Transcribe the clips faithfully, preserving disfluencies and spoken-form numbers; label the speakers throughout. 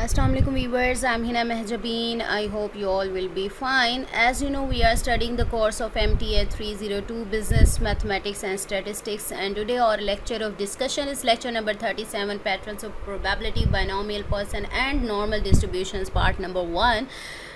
Speaker 1: Assalamu alaikum viewers, I'm Hina Mehjabeen. I hope you all will be fine. As you know, we are studying the course of M T A three oh two Business, Mathematics and Statistics, and today our lecture of discussion is lecture number thirty-seven, Patterns of Probability, Binomial Person and Normal Distributions, part number one.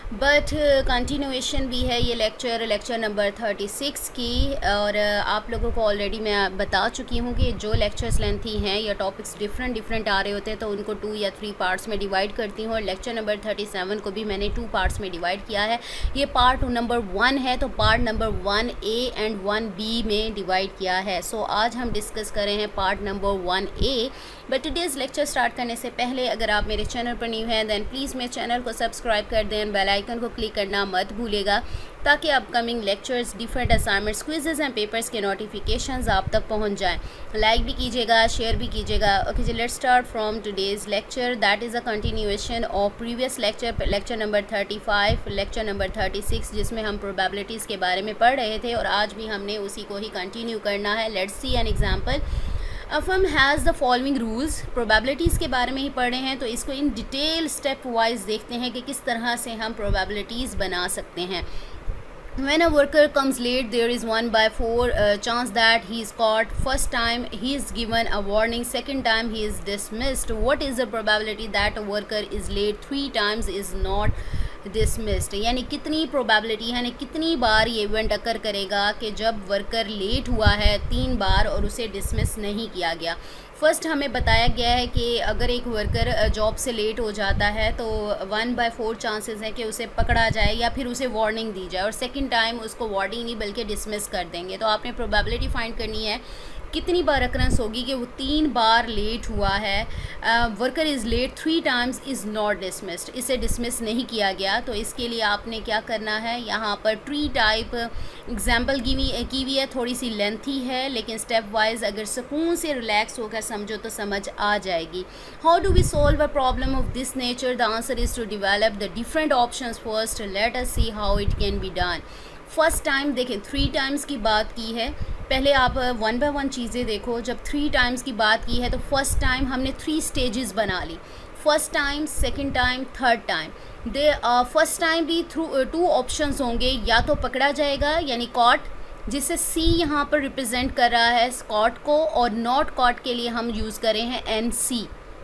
Speaker 1: But continuation भी है ये lecture lecture number thirty six की। और uh, आप लोगों को already मैं बता चुकी हूँ कि जो लेक्चर्स लेंथी हैं या टॉपिक्स डिफरेंट डिफरेंट आ रहे होते हैं तो उनको टू या थ्री पार्ट्स में डिवाइड करती हूँ। और लेक्चर नंबर थर्टी सेवन को भी मैंने टू पार्ट्स में डिवाइड किया है। ये पार्ट नंबर वन है तो part number one A and one B में डिवाइड किया है। सो so, आज हम डिस्कस कर रहे हैं part number one A. But today's lecture start करने से पहले अगर आप मेरे चैनल पर न्यू हैं दैन प्लीज़ मेरे चैनल को सब्सक्राइब कर दें, बेल आइकन को क्लिक करना मत भूलेगा ताकि upcoming lectures, different assignments, quizzes and papers के नोटिफिकेशंस आप तक पहुंच जाएं। लाइक भी कीजिएगा, शेयर भी कीजिएगा। ओके जी, let's start from today's lecture. That is a continuation of previous lecture, lecture number thirty five, lecture number thirty six, जिसमें हम प्रोबेबिलिटीज़ के बारे में पढ़ रहे थे और आज भी हमने उसी को ही कंटिन्यू करना है। Let's see an example. A firm has the following rules. Probabilities के बारे में ही पढ़ रहे हैं तो इसको इन डिटेल स्टेप वाइज देखते हैं कि किस तरह से हम प्रोबेबिलिटीज़ बना सकते हैं। When a worker comes late, there is one by four uh, chance that he is caught. First time he is given a warning, second time he is dismissed. What is the probability that a worker is late three times is not dismissed? यानी कितनी probability है, यानी कितनी बार ये event occur करेगा कि जब worker late हुआ है तीन बार और उसे डिसमिस नहीं किया गया। फर्स्ट हमें बताया गया है कि अगर एक वर्कर जॉब से लेट हो जाता है तो वन बाय फोर चांसेस हैं कि उसे पकड़ा जाए या फिर उसे वार्निंग दी जाए, और सेकंड टाइम उसको वार्निंग नहीं बल्कि डिसमिस कर देंगे। तो आपने प्रोबेबिलिटी फाइंड करनी है कितनी बार अक्रंस होगी कि वो तीन बार लेट हुआ है। Worker is late three times is not dismissed, इसे डिसमिस नहीं किया गया। तो इसके लिए आपने क्या करना है, यहाँ पर ट्री टाइप एग्जाम्पल की हुई की हुई है, थोड़ी सी लेंथी है लेकिन स्टेप वाइज अगर सुकून से रिलैक्स होकर समझो तो समझ आ जाएगी। How do we solve a problem of this nature? The answer is to develop the different options first. Let us see how it can be done. First time देखें, थ्री टाइम्स की बात की है। पहले आप वन बाय वन चीज़ें देखो। जब थ्री टाइम्स की बात की है तो फर्स्ट टाइम हमने थ्री स्टेजेस बना ली, first time, second time, third time. They first time भी थ्रू टू ऑप्शंस होंगे, या तो पकड़ा जाएगा यानी कॉट, जिससे सी यहाँ पर रिप्रेजेंट कर रहा है कॉट को, और नॉट कॉट के लिए हम यूज़ करें हैं एन सी।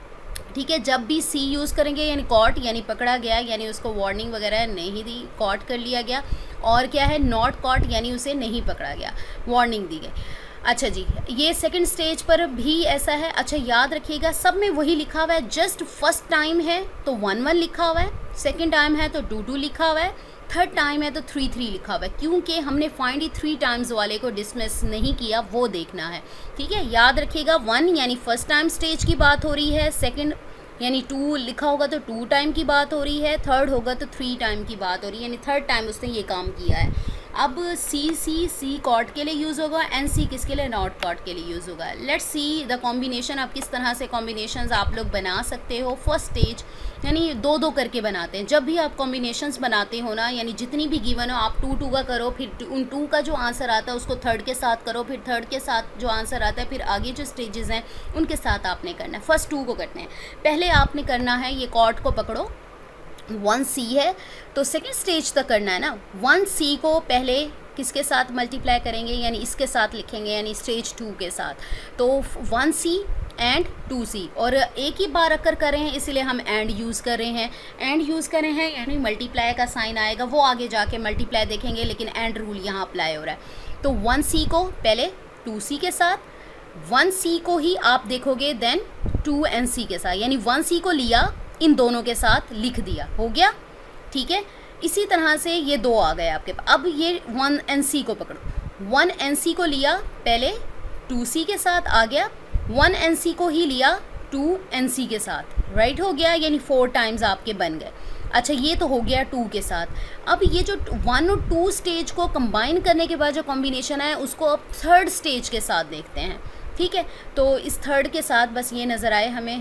Speaker 1: ठीक है, जब भी सी यूज़ करेंगे यानी कॉट यानी पकड़ा गया, यानी उसको वार्निंग वगैरह नहीं दी, कॉट कर लिया गया। और क्या है, नॉट कॉट यानी उसे नहीं पकड़ा गया, वार्निंग दी गई। अच्छा जी, ये सेकंड स्टेज पर भी ऐसा है। अच्छा याद रखिएगा सब में वही लिखा हुआ है, जस्ट फर्स्ट टाइम है तो वन वन लिखा हुआ है, सेकंड टाइम है तो टू टू लिखा हुआ है, थर्ड टाइम है तो थ्री थ्री लिखा हुआ है, क्योंकि हमने फाइंड ही थ्री टाइम्स वाले को डिसमिस नहीं किया, वो देखना है। ठीक है, याद रखिएगा वन यानी फर्स्ट टाइम स्टेज की बात हो रही है, सेकंड यानी टू लिखा होगा तो टू टाइम की बात हो रही है, थर्ड होगा तो थ्री टाइम की बात हो रही है, यानी थर्ड टाइम उसने ये काम किया है। अब सी सी सी कॉट के लिए यूज़ होगा, एन सी किसके लिए, नॉट कॉट के लिए यूज़ होगा। Let's see the combination. आप किस तरह से कॉम्बिनेशंस आप लोग बना सकते हो। फर्स्ट स्टेज यानी दो दो करके बनाते हैं। जब भी आप कॉम्बिनेशंस बनाते हो ना, यानी जितनी भी गिवन हो आप टू टू का करो, फिर उन टू का जो आंसर आता है उसको थर्ड के साथ करो, फिर थर्ड के साथ जो आंसर आता है फिर आगे जो स्टेजेस हैं उनके साथ आपने करना है। फर्स्ट टू को करते हैं। पहले आपने करना है ये कॉट को पकड़ो, वन सी है तो सेकेंड स्टेज तक करना है ना। वन सी को पहले किसके साथ मल्टीप्लाई करेंगे, यानी इसके साथ लिखेंगे, यानी स्टेज टू के साथ। तो one C and two C, और एक ही बार अकर कर रहे हैं इसलिए हम एंड यूज़ कर रहे हैं। एंड यूज़ कर रहे हैं यानी मल्टीप्लाई का साइन आएगा, वो आगे जाके मल्टीप्लाई देखेंगे, लेकिन एंड रूल यहाँ अप्लाई हो रहा है। तो वन सी को पहले टू सी के साथ, वन सी को ही आप देखोगे देन टू एन सी के साथ, यानी वन सी को लिया इन दोनों के साथ लिख दिया, हो गया। ठीक है, इसी तरह से ये दो आ गए आपके पास। अब ये वन एन सी को पकड़ो, वन एन सी को लिया पहले टू सी के साथ आ गया, वन एन सी को ही लिया टू एन सी के साथ, राइट हो गया, यानी फोर टाइम्स आपके बन गए। अच्छा ये तो हो गया टू के साथ। अब ये जो वन और टू स्टेज को कंबाइन करने के बाद जो कॉम्बिनेशन है उसको अब थर्ड स्टेज के साथ देखते हैं। ठीक है, तो इस थर्ड के साथ बस ये नज़र आए हमें।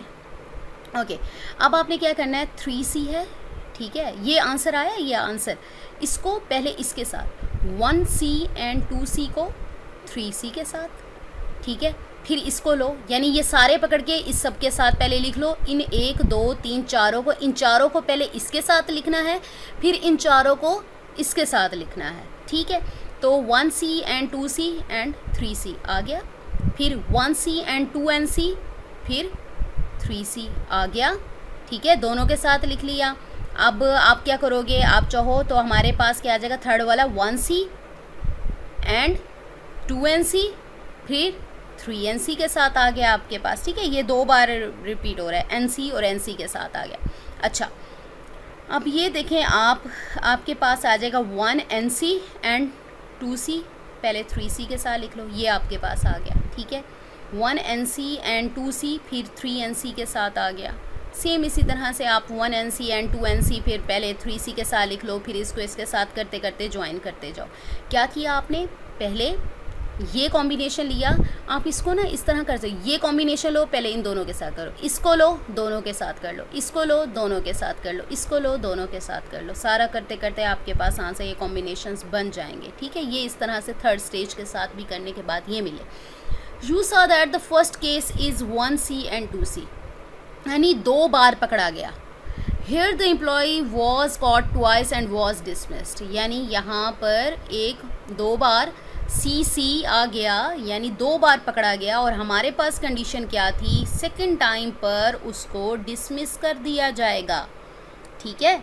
Speaker 1: ओके, अब आपने क्या करना है, थ्री सी है, ठीक है, ये आंसर आया, ये आंसर, इसको पहले इसके साथ one C and two C को थ्री सी के साथ, ठीक है, फिर इसको लो, यानी ये सारे पकड़ के इस सब के साथ पहले लिख लो। इन एक दो तीन चारों को, इन चारों को पहले इसके साथ लिखना है, फिर इन चारों को इसके साथ लिखना है, ठीक है। तो one C and two C and three C आ गया, फिर one C and two N C, फिर थ्री सी आ गया, ठीक है, दोनों के साथ लिख लिया। अब आप क्या करोगे, आप चाहो तो हमारे पास क्या आ जाएगा, थर्ड वाला one C and two N C, फिर थ्री एन सी के साथ आ गया आपके पास, ठीक है। ये दो बार रिपीट हो रहा है, एन सी और एन सी के साथ आ गया। अच्छा, अब ये देखें आप, आपके पास आ जाएगा one N C and two C, पहले थ्री सी के साथ लिख लो, ये आपके पास आ गया, ठीक है। One N C and two C, फिर थ्री एन सी के साथ आ गया। सेम इसी तरह से आप one N C and two N C, फिर पहले थ्री सी के साथ लिख लो, फिर इसको इसके साथ करते करते ज्वाइन करते जाओ। क्या किया आपने, पहले ये कॉम्बिनेशन लिया, आप इसको ना इस तरह कर सकते, ये कॉम्बिनेशन लो, पहले इन दोनों के साथ करो, इसको लो दोनों के साथ कर लो, इसको लो दोनों के साथ कर लो, इसको लो दोनों के साथ कर लो। सारा करते करते आपके पास यहाँ से ये कॉम्बिनेशंस बन जाएंगे, ठीक है। ये इस तरह से थर्ड स्टेज के साथ भी करने के बाद ये मिले। You saw that the first case is one C and two C, यानी दो बार पकड़ा गया। Here the employee was caught twice and was dismissed, यानी यहाँ पर एक दो बार सी सी आ गया, यानी दो बार पकड़ा गया, और हमारे पास कंडीशन क्या थी, सेकंड टाइम पर उसको डिसमिस कर दिया जाएगा, ठीक है।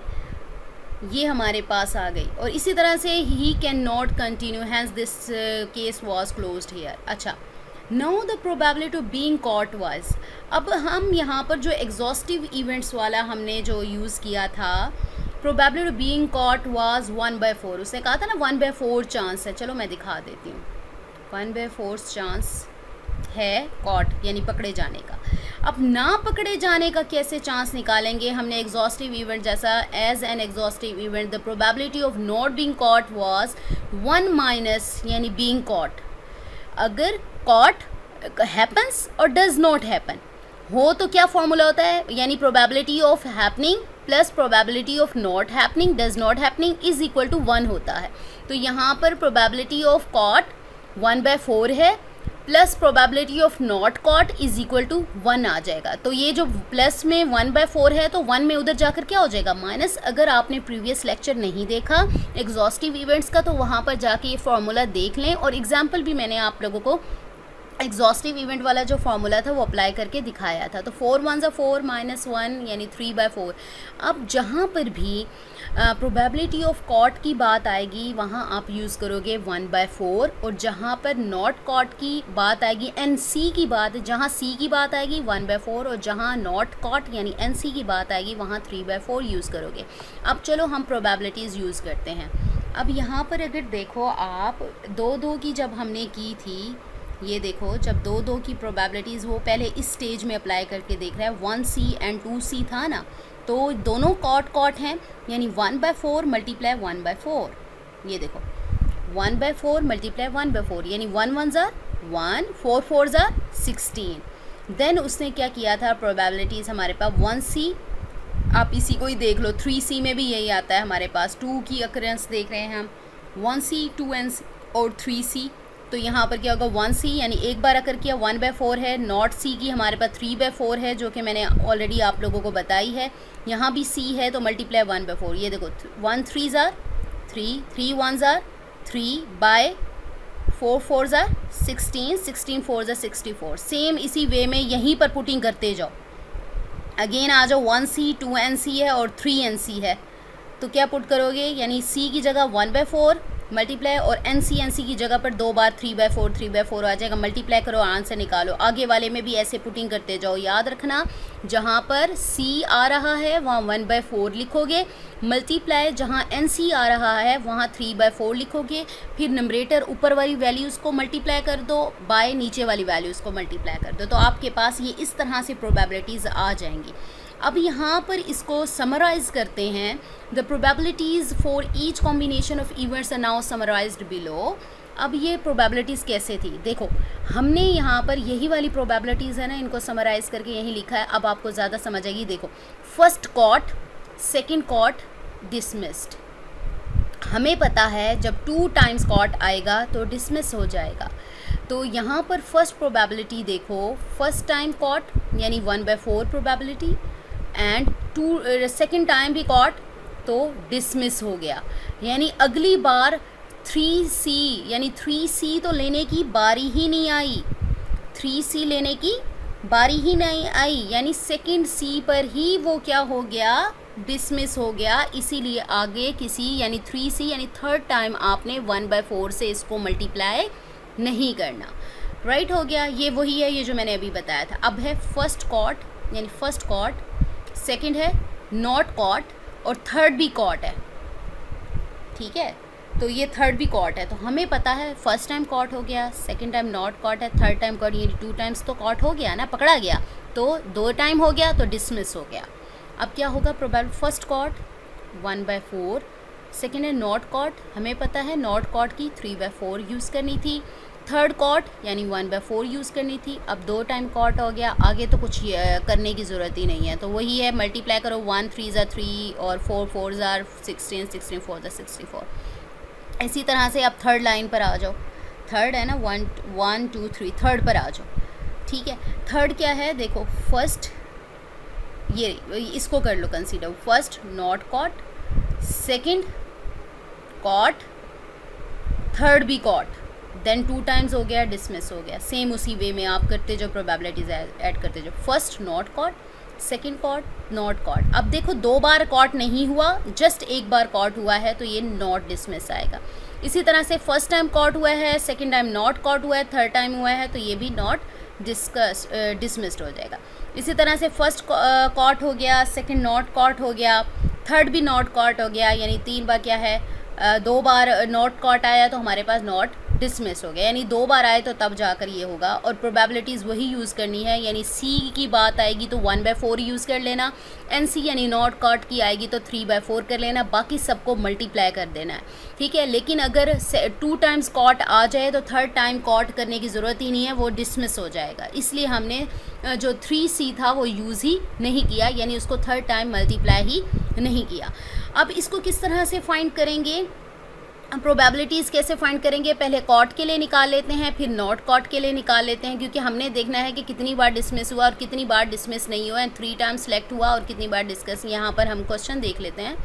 Speaker 1: ये हमारे पास आ गई, और इसी तरह से ही can not continue, hence this case was closed here. अच्छा, now the probability of being caught was, अब हम यहाँ पर जो एग्जॉस्टिव इवेंट्स वाला हमने जो यूज़ किया था, probability of being caught was one by four, उसने कहा था ना वन बाय फोर चांस है। चलो मैं दिखा देती हूँ, वन बाय फोर चांस है कॉट यानी पकड़े जाने का। अब ना पकड़े जाने का कैसे चांस निकालेंगे, हमने एग्जॉस्टिव इवेंट जैसा, as an exhaustive event the probability of not being caught was one minus यानी बीइंग कॉट। अगर कॉट हैपन्स और डज नॉट हैपन हो तो क्या फॉर्मूला होता है, यानी probability of happening plus probability of not happening, does not happening is equal to one होता है। तो यहाँ पर probability of caught one by four है, plus probability of not caught is equal to one आ जाएगा। तो ये जो प्लस में वन बाय फोर है, तो वन में उधर जाकर क्या हो जाएगा, माइनस। अगर आपने प्रीवियस लेक्चर नहीं देखा एग्जॉस्टिव इवेंट्स का, तो वहाँ पर जाके ये फॉर्मूला देख लें, और एग्जाम्पल भी मैंने आप लोगों को एग्जॉस्टिव इवेंट वाला जो फॉर्मूला था वो अप्लाई करके दिखाया था। तो फोर वन ज़ा फोर माइनस वन यानी थ्री बाय फोर। अब जहाँ पर भी प्रोबेबिलिटी ऑफ कॉट की बात आएगी वहाँ आप यूज़ करोगे वन बाय फोर, और जहाँ पर नॉट कॉट की बात आएगी, एन सी की बात, जहाँ सी की बात आएगी वन बाय फोर, और जहाँ नॉट कॉट यानी एन सी की बात आएगी वहाँ थ्री बाय फोर यूज़ करोगे। अब चलो हम प्रोबेबिलिटीज़ यूज़ करते हैं। अब यहाँ पर अगर देखो आप, दो दो की जब हमने की थी, ये देखो जब दो दो की प्रोबेबिलिटीज़ वो पहले इस स्टेज में अप्लाई करके देख रहा है, one C and two C था ना, तो दोनों कॉट कॉट हैं, यानी one by four multiply one by four. ये देखो one by four multiply one by four, यानी वन वन ज़ार वन, फोर फोर ज़ार सिक्सटीन। देन उसने क्या किया था, प्रोबेबिलिटीज़ हमारे पास वन सी, आप इसी को ही देख लो, थ्री सी में भी यही आता है हमारे पास, टू की अकरेंस देख रहे हैं हम, वन सी टू एन और थ्री सी। तो यहाँ पर क्या होगा, वन सी यानी एक बार अकर किया, वन बाय फोर है, नॉट सी की हमारे पास थ्री बाय फोर है जो कि मैंने ऑलरेडी आप लोगों को बताई है। यहाँ भी सी है तो मल्टीप्लाई वन बाय फोर। ये देखो वन थ्री ज़ार थ्री, थ्री वन ज़ार थ्री, बाय फोर फोर ज़ार सिक्सटीन, सिक्सटीन फोर ज़ार सिक्सटी फोर। सेम इसी वे में यहीं पर पुटिंग करते जाओ। अगेन आ जाओ, one C two N C है और थ्री एन सी है, तो क्या पुट करोगे, यानी सी की जगह वन बाय फोर मल्टीप्लाई, और एन सी एन सी की जगह पर दो बार three by four three by four आ जाएगा, मल्टीप्लाई करो, आंसर निकालो। आगे वाले में भी ऐसे पुटिंग करते जाओ। याद रखना जहाँ पर सी आ रहा है वहाँ वन बाय फोर लिखोगे, मल्टीप्लाई जहाँ एन सी आ रहा है वहाँ थ्री बाय फोर लिखोगे, फिर नंबरेटर ऊपर वाली वैल्यूज़ को मल्टीप्लाई कर दो, बाय नीचे वाली वैल्यूज़ को मल्टीप्लाई कर दो, तो आपके पास ये इस तरह से प्रोबेबिलिटीज़ आ जाएंगी। अब यहाँ पर इसको समराइज़ करते हैं। The probabilities for each combination of events are now summarized below. अब ये प्रोबेबिलिटीज़ कैसे थी, देखो हमने यहाँ पर यही वाली प्रोबेबिलिटीज़ है ना, इनको समराइज़ करके यही लिखा है। अब आपको ज़्यादा समझ आएगी। देखो first caught, second caught, dismissed. हमें पता है जब टू टाइम्स कॉट आएगा तो डिसमिस हो जाएगा। तो यहाँ पर फर्स्ट प्रोबेबिलिटी देखो, फर्स्ट टाइम कॉट यानी one by four probability and two second time भी कॉट तो डिसमिस हो गया। यानी अगली बार थ्री सी यानी थ्री सी तो लेने की बारी ही नहीं आई, थ्री सी लेने की बारी ही नहीं आई, यानी सेकंड सी पर ही वो क्या हो गया, डिसमिस हो गया। इसीलिए आगे किसी यानी थ्री सी यानी थर्ड टाइम आपने वन बाय फोर से इसको मल्टीप्लाई नहीं करना। राइट right हो गया, ये वही है ये जो मैंने अभी बताया था। अब है फर्स्ट कॉट यानी फर्स्ट कॉट, सेकंड है नॉट कॉट और थर्ड भी कॉट है। ठीक है, तो ये थर्ड भी कॉट है। तो हमें पता है फर्स्ट टाइम कॉट हो गया, सेकंड टाइम नॉट कॉट है, थर्ड टाइम कॉट, ये टू टाइम्स तो कॉट हो गया ना, पकड़ा गया। तो दो टाइम हो गया तो डिसमिस हो गया। अब क्या होगा, probability first caught one by four, second है नॉट कॉट, हमें पता है नॉट कॉट की थ्री बाय फोर यूज़ करनी थी, थर्ड कॉट यानी वन बाय फोर यूज़ करनी थी। अब दो टाइम कॉट हो गया, आगे तो कुछ करने की ज़रूरत ही नहीं है। तो वही है, मल्टीप्लाई करो, वन थ्री ज़ार थ्री और फोर फोर ज़ार सिक्सटीन, सिक्सटीन फोर ज़ार सिक्सटी फोर। इसी तरह से आप थर्ड लाइन पर आ जाओ, थर्ड है ना, one one two three, third पर आ जाओ। ठीक है, थर्ड क्या है देखो, फर्स्ट ये इसको कर लो consider, first not caught, second caught, third भी कॉट, देन टू टाइम्स हो गया, डिसमिस हो गया। सेम उसी वे में आप करते जो प्रोबेबिलिटीज ऐड करते जो, first not caught, second caught, not caught. अब देखो दो बार कॉट नहीं हुआ, जस्ट एक बार कॉट हुआ है, तो ये नॉट डिसमिस आएगा। इसी तरह से फर्स्ट टाइम कॉट हुआ है, सेकंड टाइम नॉट कॉट हुआ है, थर्ड टाइम हुआ है, तो ये भी नॉट डिस्कस डिसमिस्ड हो जाएगा। इसी तरह से फर्स्ट कॉट हो गया, सेकंड नॉट कॉट हो गया, थर्ड भी नॉट कॉट हो गया, यानी तीन बार क्या है, uh, दो बार नॉट कॉट आया तो हमारे पास नॉट डिसमिस हो गया, यानी दो बार आए तो तब जाकर ये होगा। और प्रोबेबिलिटीज़ वही यूज़ करनी है, यानी सी की बात आएगी तो वन बाय फोर यूज़ कर लेना, एन सी यानी नॉट कॉट की आएगी तो थ्री बाय फोर कर लेना, बाकी सबको मल्टीप्लाई कर देना है। ठीक है, लेकिन अगर टू टाइम्स कॉट आ जाए तो थर्ड टाइम कॉट करने की ज़रूरत ही नहीं है, वो डिसमिस हो जाएगा। इसलिए हमने जो थ्री सी था वो यूज़ ही नहीं किया, यानी उसको थर्ड टाइम मल्टीप्लाई ही नहीं किया। अब इसको किस तरह से फाइंड करेंगे, प्रोबेबिलिटीज़ कैसे फाइंड करेंगे, पहले कॉट के लिए निकाल लेते हैं, फिर नॉट कॉट के लिए निकाल लेते हैं, क्योंकि हमने देखना है कि कितनी बार डिसमिस हुआ और कितनी बार डिसमिस नहीं हुआ, एंड थ्री टाइम सेलेक्ट हुआ और कितनी बार डिस्कस। यहाँ पर हम क्वेश्चन देख लेते हैं।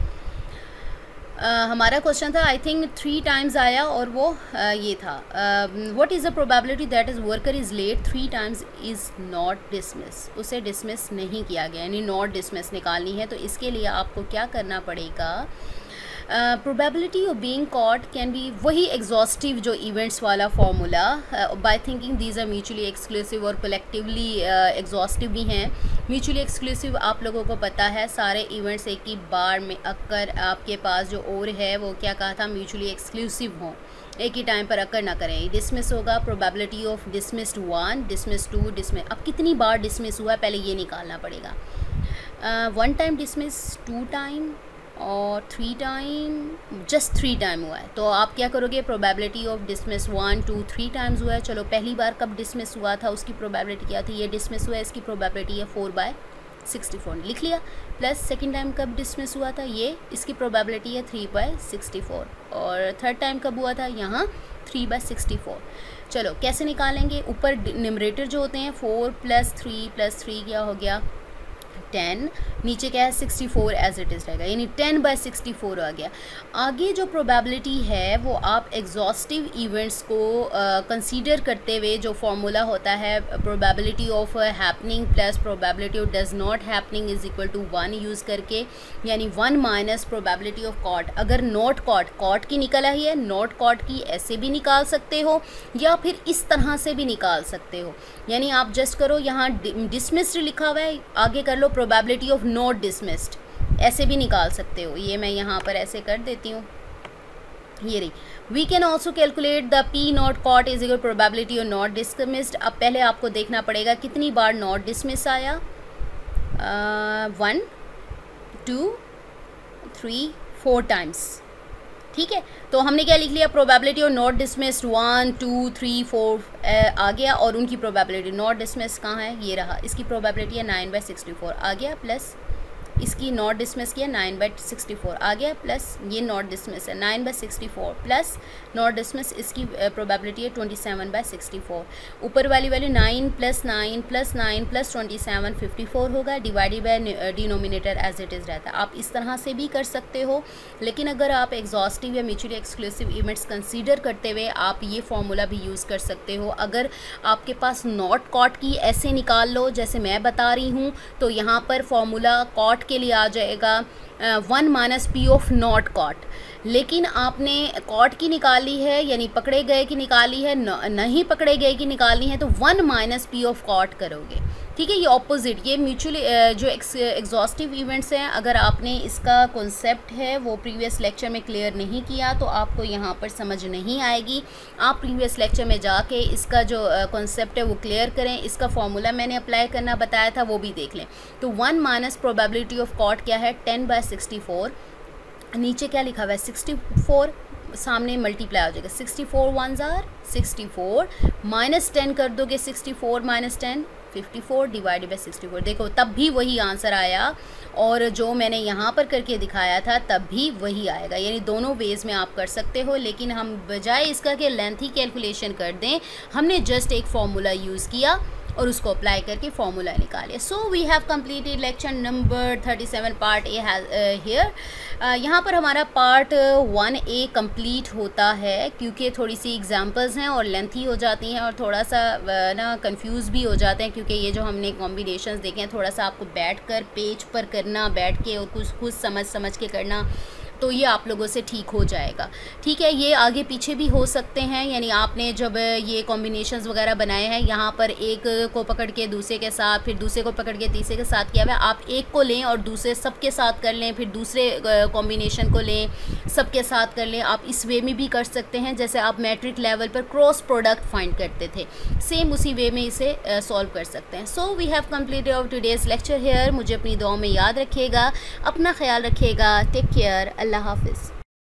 Speaker 1: uh, हमारा क्वेश्चन था आई थिंक थ्री टाइम्स आया और वो uh, ये था, what is the probability that is worker is late three times is not dismiss. उसे डिसमिस नहीं किया गया, यानी नॉट डिसमिस निकालनी है। तो इसके लिए आपको क्या करना पड़ेगा, probability of being caught can be, वही एग्जॉस्टिव जो इवेंट्स वाला formula, by thinking these are mutually exclusive और कलेक्टिवली एग्जॉस्टिव भी हैं। म्यूचुअली एक्सक्लूसिव आप लोगों को पता है, सारे इवेंट्स एक ही बार में अक्कर आपके पास जो और है वो क्या कहा था, म्यूचुअली एक्सक्लूसिव हों, एक ही टाइम पर अक्कर ना करें। डिसमिस होगा, probability of dismissed one, dismiss two, dismiss. अब कितनी बार डिसमिस हुआ है पहले ये निकालना पड़ेगा। One time dismiss, two time और three time, just three time हुआ है। तो आप क्या करोगे, probability of dismiss one two three times हुआ है। चलो पहली बार कब डिसमिस हुआ था उसकी प्रोबेबिलिटी क्या थी, ये डिसमिस हुआ है, इसकी प्रोबेबिलिटी है फोर बाय सिक्सटी फोर, लिख लिया। प्लस सेकंड टाइम कब डिसमिस हुआ था, ये इसकी प्रोबेबिलिटी है थ्री बाय सिक्सटी फोर। और थर्ड टाइम कब हुआ था, यहाँ थ्री बाय सिक्सटी फोर। चलो कैसे निकालेंगे, ऊपर न्यूमरेटर जो होते हैं four plus three plus three क्या हो गया टेन, नीचे क्या है sixty four as it is रहेगा, यानी टेन बाय सिक्सटी फोर आ गया। आगे जो प्रोबेबिलिटी है वो आप एग्जॉस्टिव इवेंट्स को कंसीडर uh, करते हुए जो फार्मूला होता है, probability of happening plus probability of does not happening is equal to one use करके, यानी one minus probability of caught. अगर नॉट कॉट, कॉट की निकल आई है, नॉट कॉट की ऐसे भी निकाल सकते हो या फिर इस तरह से भी निकाल सकते हो। यानी आप जस्ट करो, यहाँ डिसमिस्ड लिखा हुआ है, आगे कर लो प्रोबेबिलिटी ऑफ नॉट डिसमिस्ड, ऐसे भी निकाल सकते हो। ये मैं यहाँ पर ऐसे कर देती हूँ, ये रही। We can also calculate the P not caught is equal probability of not dismissed. अब पहले आपको देखना पड़ेगा कितनी बार नॉट डिसमिस आया, one two three four times. ठीक है, तो हमने क्या लिख लिया, probability of not dismissed one two three four आ गया, और उनकी प्रोबेबिलिटी नॉट डिसमिस कहाँ है, ये रहा, इसकी प्रोबेबिलिटी है नाइन बाई सिक्सटी फोर आ गया, प्लस इसकी नॉट डिसमिस किया, नाइन बाई सिक्सटी फोर आ गया, प्लस ये नॉट डिसमिस है nine by sixty four plus not dismiss, इसकी प्रोबेबिलिटी है twenty seven by sixty four. ऊपर वाली value nine plus nine plus nine plus twenty seven fifty four होगा, divided by denominator as it is रहता है। आप इस तरह से भी कर सकते हो, लेकिन अगर आप एग्जॉस्टिव या म्यूचुअली एक्सक्लूसिव इवेंट्स कंसीडर करते हुए आप ये फॉर्मूला भी यूज़ कर सकते हो। अगर आपके पास नॉट कॉट की ऐसे निकाल लो जैसे मैं बता रही हूँ, तो यहाँ पर फॉर्मूला कॉट के लिए आ जाएगा one minus P of not caught. लेकिन आपने कॉट की निकाली है यानी पकड़े गए की निकाली है, न, नहीं पकड़े गए की निकालनी है, तो one minus P of caught करोगे। ठीक है, ये ऑपोजिट, ये म्यूचुअली जो एग्जॉस्टिव इवेंट्स हैं, अगर आपने इसका कॉन्सेप्ट है वो प्रीवियस लेक्चर में क्लियर नहीं किया तो आपको यहाँ पर समझ नहीं आएगी। आप प्रीवियस लेक्चर में जाके इसका जो कॉन्सेप्ट है वो क्लियर करें, इसका फॉर्मूला मैंने अप्लाई करना बताया था वो भी देख लें। तो one minus probability of caught क्या है, टेन बाय सिक्सटी फोर, नीचे क्या लिखा हुआ है सिक्सटी फोर, सामने मल्टीप्लाई हो जाएगा, सिक्सटी फोर वन जार सिक्सटी फोर, माइनस टेन कर दोगे, sixty four minus ten fifty four, divided by sixty four. देखो तब भी वही आंसर आया, और जो मैंने यहाँ पर करके दिखाया था तब भी वही आएगा। यानी दोनों वेज में आप कर सकते हो, लेकिन हम बजाय इसका कि लेंथी कैलकुलेशन कर दें, हमने जस्ट एक फॉर्मूला यूज़ किया और उसको अप्लाई करके फॉर्मूला निकाले। So we have completed lecture number thirty seven part A here. यहाँ पर हमारा पार्ट वन ए कंप्लीट होता है, क्योंकि थोड़ी सी एग्जांपल्स हैं और लेंथी हो जाती हैं और थोड़ा सा ना कंफ्यूज भी हो जाते हैं, क्योंकि ये जो हमने कॉम्बिनेशंस देखे हैं थोड़ा सा आपको बैठ कर पेज पर करना, बैठ के और कुछ कुछ समझ समझ के करना, तो ये आप लोगों से ठीक हो जाएगा। ठीक है, ये आगे पीछे भी हो सकते हैं, यानी आपने जब ये कॉम्बिनेशंस वगैरह बनाए हैं, यहाँ पर एक को पकड़ के दूसरे के साथ, फिर दूसरे को पकड़ के तीसरे के साथ किया हुआ है, आप एक को लें और दूसरे सबके साथ कर लें, फिर दूसरे कॉम्बिनेशन को लें सबके साथ कर लें। आप इस वे में भी कर सकते हैं जैसे आप मैट्रिक लेवल पर क्रॉस प्रोडक्ट फाइंड करते थे, सेम उसी वे में इसे सॉल्व कर सकते हैं। So we have completed our today's lecture here. मुझे अपनी दुआओं में याद रखिएगा, अपना ख्याल रखिएगा, टेक केयर, अल्लाह हाफिज़।